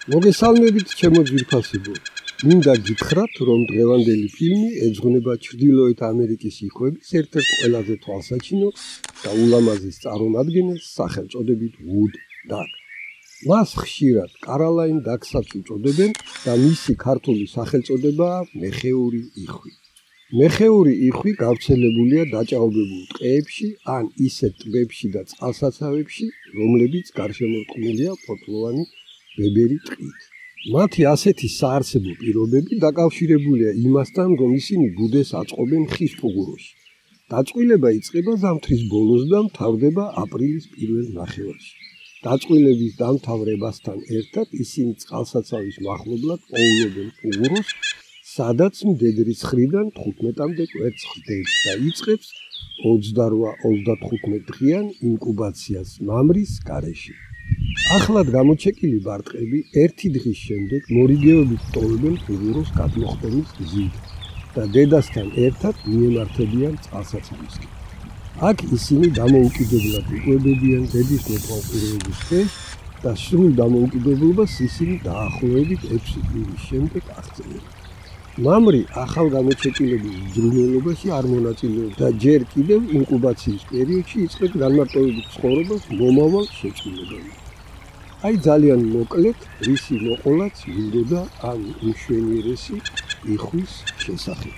მოგესალმებით ჩემო ძვირფასებო. მინდა გითხრათ, რომ დღევანდელი ფილმი ეძღვნება ჩრდილოეთ ამერიკის იხვების ერთ-ერთ ყველაზე თვალსაჩინო და ულამაზეს წარმომადგენელს სახელწოდებით Wood Duck. მას ხშირად Caroline Duckსაც უწოდებენ და მისი ქართული სახელწოდებაა მეხეური იხვი. მეხეური იხვი გავრცელებულია დაჭაობებულ ტყეებში ან ისეთ ტბებში და წყალსაცავებში, რომლებიც გარშემორტყმულია ფოთლოვანი ბებერი ტყით. მათი ასეთი საარსებო პირობები დაკავშირებულია იმასთან, რომ ისინი ბუდეს აწყობენ ხის ფუღუროში. დაწყვილება იწყება ზამთრის ბოლოს და მთავრდება აპრილის პირველ ნახევარში. დაწყვილების დამთავრებასთან ერთად ისინი წყალსაცავის მახლობლად პოულობენ ფუღუროს, სადაც მდედრის ხრიდან 15-მდე კვერცხს და იწყებს 28-35 დღიან ინკუბაციას მამრის გარეშე. ახლად გამოჩეკილი ბარტყები ერთი დღის შემდეგ მორიგეობით ტოვებენ ფუღუროს გადმოხდომის გზით და დედასთან ერთად მიემართებიან წყალსაცავისკენ. აქ ისინი დამოუკიდებლად იკვებებიან დედის მოპყრობის ქვეშ და სრულ დამოუკიდებლობას ისინი დაახლოებით 6 კვირის შემდეგ აღწევენ. მამრი ახალ გამოჩეკილების მძღვინელობაში არ მონაწილეობს და ჯერ კიდევ ინკუბაციის პერიოდში იწყებს განმარტოვებით ცხოვრებას მომავალ შეწყვილებამდე. აი ძალიან მოკლედ, რისი მოყოლაც მინდოდა ამ უმშვენიერესი იხვის შესახებ.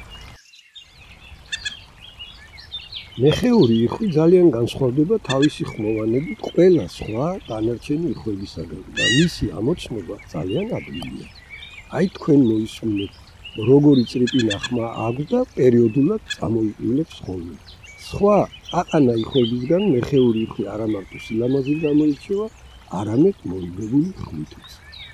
მეხეური იხვი ძალიან განსხვავდება თავისი ხმოვანებით ყველა სხვა დანარჩენი იხვებისაგან და მისი ამოცნობა ძალიან ადვილია. აი თქვენ მოისმინეთ, როგორი წრიპინა ხმა აქვს და პერიოდულად წამოიყვილებს ხოლმე. სხვა აყანა იხვებისგან მეხეური იხვი არა მარტო სილამაზით გამოირჩევა, არამედ მორიგებული ხმითაც.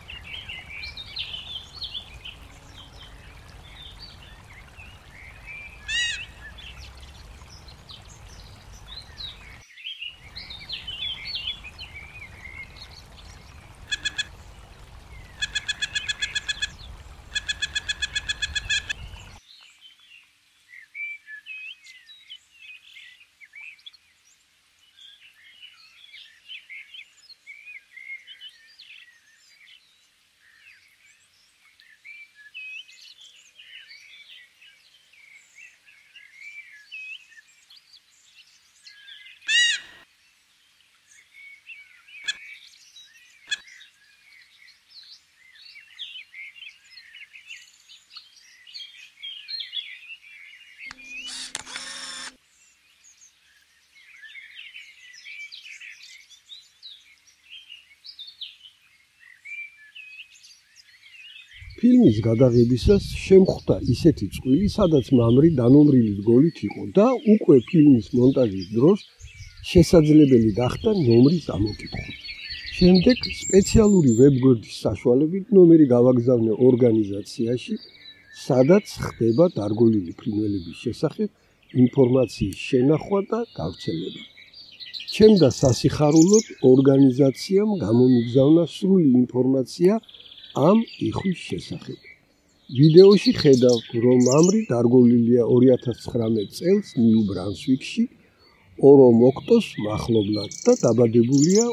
ფილმის გადაღებისას შემხვდა ისეთი წყვილი, სადაც მამრი დანომრილი გოლით იყო და უკვე ფილმის მონტაჟის დროს შესაძლებელი გახდა ნომრის ამოკითხვა. შემდეგ სპეციალური ვებგვერდის საშუალებით ნომერი გავაგზავნე ორგანიზაციაში, სადაც ხდება დარგოლილი ფრინველების შესახებ ინფორმაციის შენახვა და გავრცელება. ჩემდა სასიხარულოდ ორგანიზაციამ გამომიგზავნა სრული ინფორმაცია ამ იხვის შესახებ. ვიდეოში ხედავთ, რომ მამრი დარგოლილია 2019 წელს ნიუ ბრანსვიკში, ორომოქტოს მახლობლად და დაბადებულია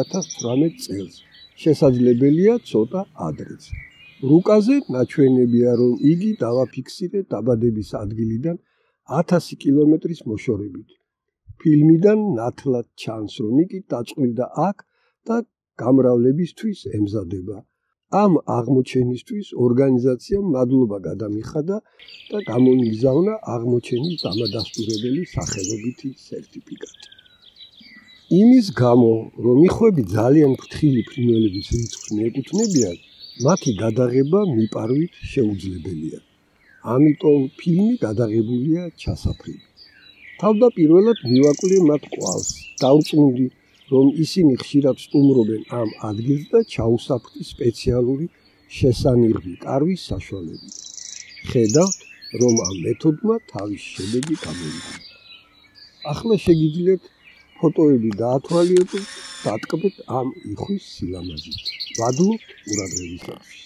2018 წელს. შესაძლებელია ცოტა ადრეც. რუკაზე ნაჩვენებია, რომ იგი დავაფიქსირეთ დაბადების ადგილიდან 1000 კილომეტრის მოშორებით. ფილმიდან ნათლად ჩანს, რომ იგი დაწყვილდა აქ და გამრავლებისთვის ემზადება. ამ აღმოჩენისთვის ორგანიზაციამ მადლობა გადამიხადა და გამომიგზავნა აღმოჩენის დამადასტურებელი სახელობითი სერტიფიკატი. იმის გამო, რომ იხვები ძალიან ფრთხილი ფრინველების რიცხვს მიეკუთვნებიან, მათი გადაღება მიპარვით შეუძლებელია. ამიტომ ფილმი გადაღებულია ჩასაფრით. თავდაპირველად მივაკვლიე მათ კვალს, დავწმუნდი, რომ ისინი ხშირად სტუმრობენ ამ ადგილს და ჩაუსაფრდი სპეციალური შესანიღბი კარვის საშუალებით. ხედავთ, რომ ამ მეთოდმა თავის შედეგი გამოვიდა. ახლა შეგიძლიათ ფოტოები დაათვალიეროთ და დატკბეთ ამ იხვის სილამაზით. ვადლობთ ყურადღებისათვის.